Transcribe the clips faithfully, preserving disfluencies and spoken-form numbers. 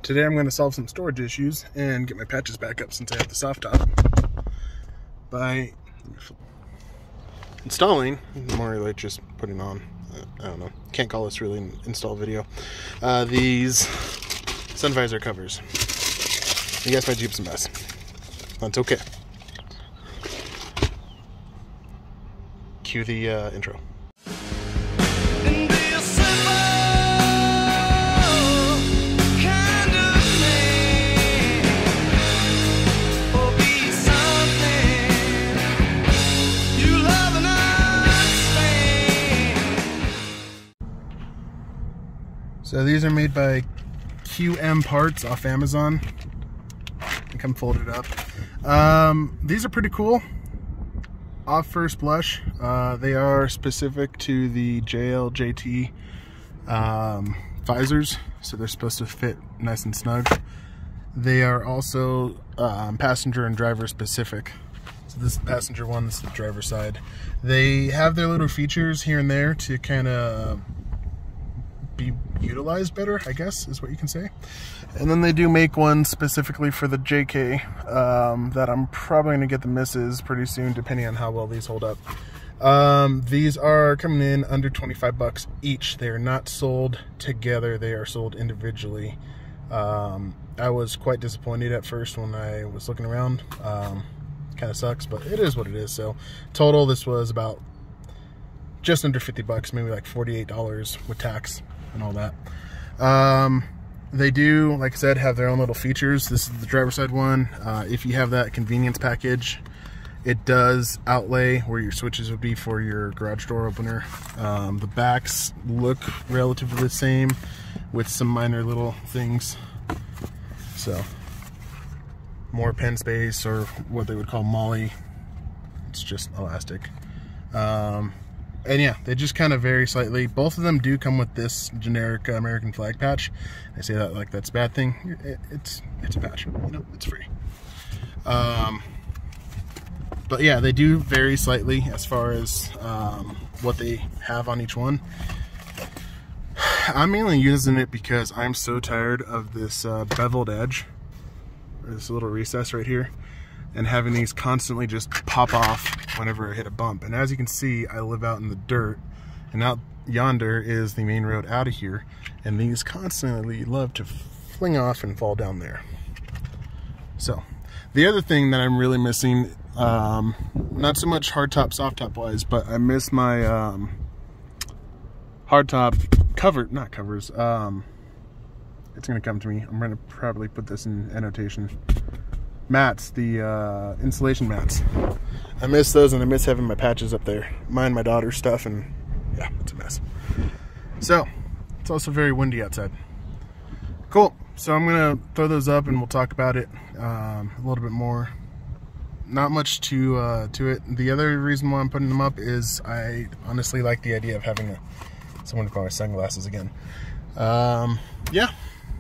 Today I'm going to solve some storage issues and get my patches back up since I have the soft top by installing, more like just putting on, I don't know, can't call this really an install video, uh, these sun visor covers. You guys, my Jeep's a mess. That's okay. Cue the uh, intro. So these are made by Q M Parts off Amazon. They come folded up. Um, these are pretty cool. Off first blush, uh, they are specific to the J L J T um, visors, so they're supposed to fit nice and snug. They are also um, passenger and driver specific. So this is the passenger one, this is the driver side. They have their little features here and there to kind of be utilized better, I guess is what you can say. And then they do make one specifically for the J K um, that I'm probably going to get the misses pretty soon, depending on how well these hold up. Um, these are coming in under twenty-five bucks each. They are not sold together, they are sold individually. Um, I was quite disappointed at first when I was looking around. Um, kind of sucks, but it is what it is. So total, this was about just under fifty bucks, maybe like forty-eight dollars with tax and all that. Um, they do, like I said, have their own little features. This is the driver's side one. Uh, if you have that convenience package, it does outlay where your switches would be for your garage door opener. Um, the backs look relatively the same with some minor little things. So more pen space, or what they would call molly. It's just elastic. Um, And yeah, they just kind of vary slightly. Both of them do come with this generic uh, American flag patch. I say that like that's a bad thing. It, it's it's a patch, you know, it's free. Um, but yeah, they do vary slightly as far as um, what they have on each one. I'm mainly using it because I'm so tired of this uh, beveled edge, or this little recess right here, and having these constantly just pop off whenever I hit a bump. And as you can see, I live out in the dirt, and out yonder is the main road out of here, and these constantly love to fling off and fall down there. So the other thing that I'm really missing, um, not so much hardtop soft top wise, but I miss my um, hardtop cover, not covers, um, it's gonna come to me. I'm gonna probably put this in annotation. Mats, the uh, insulation mats. I miss those, and I miss having my patches up there. Mine, my daughter's stuff, and yeah, it's a mess. So, it's also very windy outside. Cool, so I'm gonna throw those up and we'll talk about it um, a little bit more. Not much to, uh, to it. The other reason why I'm putting them up is I honestly like the idea of having a, someone to call my sunglasses again. Um, yeah,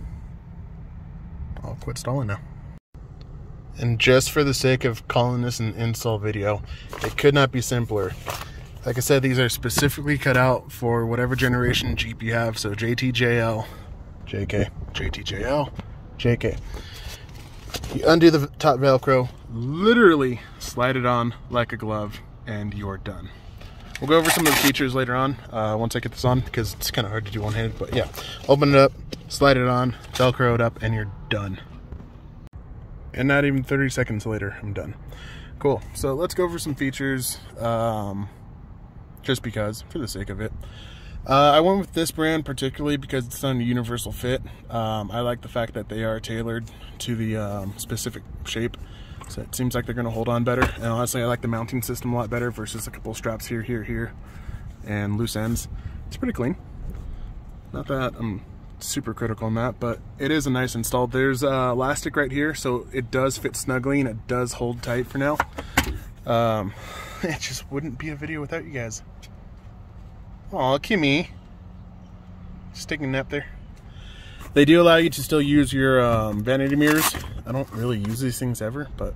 I'll quit stalling now. And just for the sake of calling this an install video, it could not be simpler. Like I said, these are specifically cut out for whatever generation Jeep you have. So J T J L, J K, J T J L, J K. You undo the top Velcro, literally slide it on like a glove, and you're done. We'll go over some of the features later on, uh, once I get this on, because it's kind of hard to do one-handed. But yeah, open it up, slide it on, Velcro it up, and you're done. And not even thirty seconds later, I'm done. Cool, so let's go over some features, um, just because, for the sake of it. Uh, I went with this brand particularly because it's on a universal fit. Um, I like the fact that they are tailored to the um, specific shape. So it seems like they're gonna hold on better. And honestly, I like the mounting system a lot better versus a couple straps here, here, here, and loose ends. It's pretty clean. Not that I'm super critical on that, but it is a nice install. There's uh, elastic right here, so it does fit snugly and it does hold tight for now. Um, it just wouldn't be a video without you guys. Aw, Kimmy, just taking a nap there. They do allow you to still use your um, vanity mirrors. I don't really use these things ever, but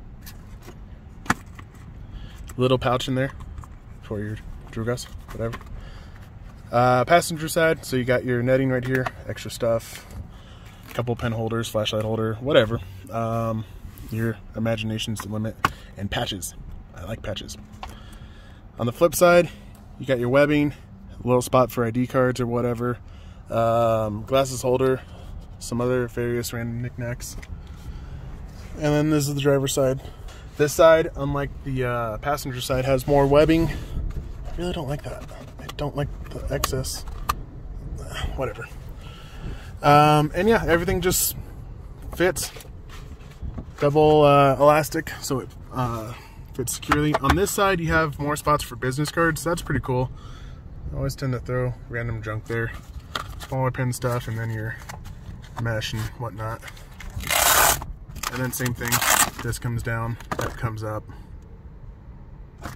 little pouch in there for your Drugas, whatever. Uh, passenger side, so you got your netting right here, extra stuff. couple pen holders, flashlight holder, whatever. Um, your imagination's the limit. And patches. I like patches. On the flip side, you got your webbing, a little spot for I D cards or whatever, um, glasses holder, some other various random knickknacks. And then this is the driver's side. This side, unlike the uh, passenger side, has more webbing. I really don't like that. I don't like the excess. Whatever. Um, and yeah, everything just fits. Double uh, elastic, so it uh, fits securely. On this side, you have more spots for business cards. So that's pretty cool. I always tend to throw random junk there. Smaller pen stuff, and then your mesh and whatnot. And then same thing. This comes down, that comes up. I'm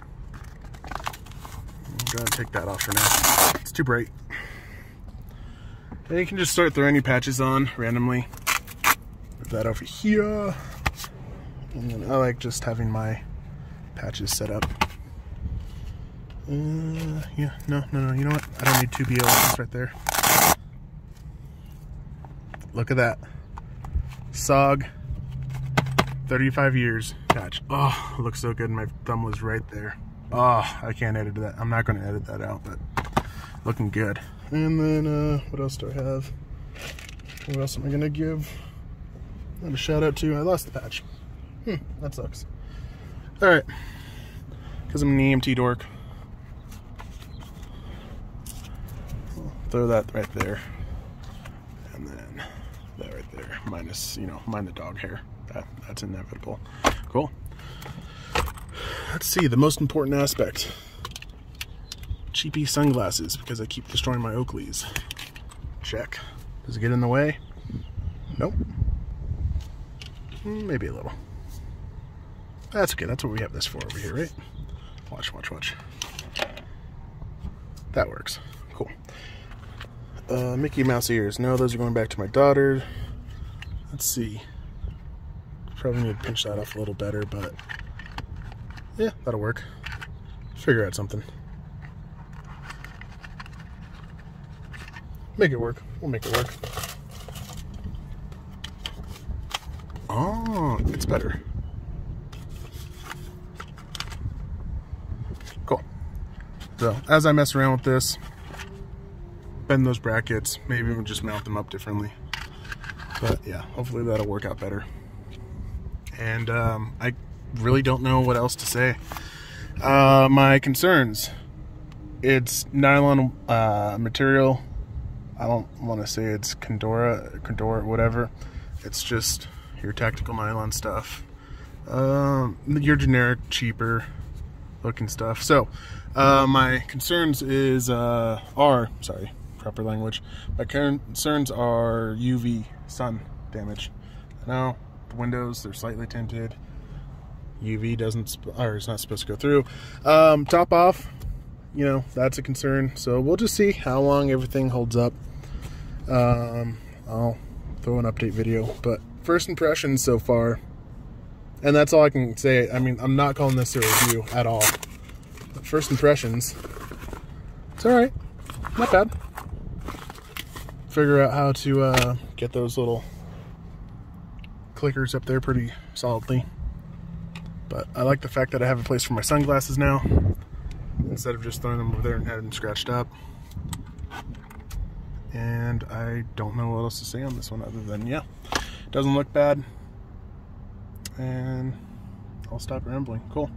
gonna take that off for now. It's too bright. And you can just start throwing your patches on randomly. Put that over here. And then I like just having my patches set up. Uh, yeah, no, no, no, you know what? I don't need two B Ls right there. Look at that. S O G, thirty-five years patch. Oh, it looks so good. My thumb was right there. Oh, I can't edit that. I'm not going to edit that out, but looking good. And then, uh, what else do I have? What else am I going to give? I have a shout out to. I lost the patch. Hmm, that sucks. Alright. Because I'm an E M T dork. I'll throw that right there. And then that right there. Minus, you know, mind the dog hair. That, that's inevitable. Cool. Let's see, the most important aspect. Cheapy sunglasses, because I keep destroying my Oakleys. Check. Does it get in the way? Nope. Maybe a little. That's okay, that's what we have this for over here, right? Watch, watch, watch. That works. Cool. Uh, Mickey Mouse ears. No, those are going back to my daughter. Let's see. Probably need to pinch that off a little better, but yeah, that'll work. Figure out something. Make it work. We'll make it work. Oh, it's better. Cool. So, as I mess around with this, bend those brackets, maybe we'll just mount them up differently. But yeah, hopefully that'll work out better. And um, I really don't know what else to say. Uh, my concerns. It's nylon uh, material. I don't want to say it's Condora, Condora, whatever. It's just your tactical nylon stuff. Um, your generic, cheaper looking stuff. So, uh, my concerns is, uh, are, sorry, proper language. My concerns are U V sun damage. Now, the windows, they're slightly tinted. U V doesn't, or it's not supposed to go through. Um, top off, you know, that's a concern. So we'll just see how long everything holds up. Um, I'll throw an update video, but first impressions so far, and that's all I can say. I mean, I'm not calling this a review at all. But first impressions, it's all right, not bad. Figure out how to uh, get those little clickers up there pretty solidly. But I like the fact that I have a place for my sunglasses now, instead of just throwing them over there and having them scratched up. And I don't know what else to say on this one other than, yeah, it doesn't look bad. And I'll stop rambling. Cool.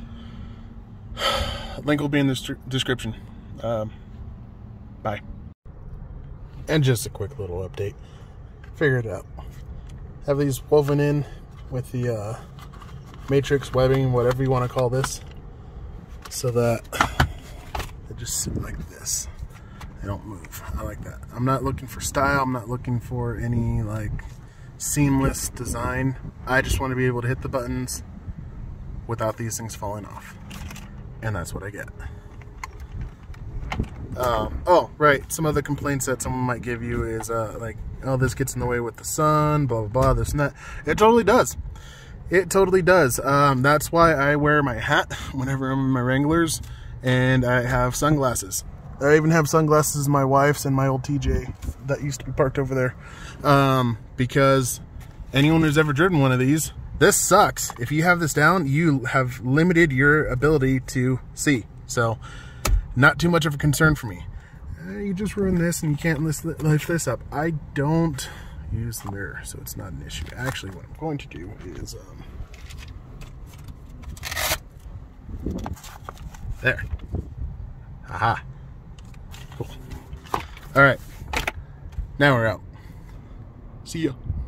Link will be in the description. Um, bye. And just a quick little update. Figured it out. Have these woven in with the uh, matrix webbing, whatever you want to call this, so that they just sit like this. They don't move. I like that. I'm not looking for style. I'm not looking for any like seamless design. I just want to be able to hit the buttons without these things falling off. And that's what I get. Um, oh, right. Some other complaints that someone might give you is uh, like, oh, this gets in the way with the sun, blah, blah, blah, this and that. It totally does. It totally does. Um, that's why I wear my hat whenever I'm in my Wranglers, and I have sunglasses. I even have sunglasses, my wife's and my old T J that used to be parked over there. Um, because anyone who's ever driven one of these, this sucks. If you have this down, you have limited your ability to see. So, not too much of a concern for me. Uh, you just ruin this and you can't lift, lift this up. I don't use the mirror, so it's not an issue. Actually, what I'm going to do is, um, there. Aha. Cool. All right. Now we're out. See ya.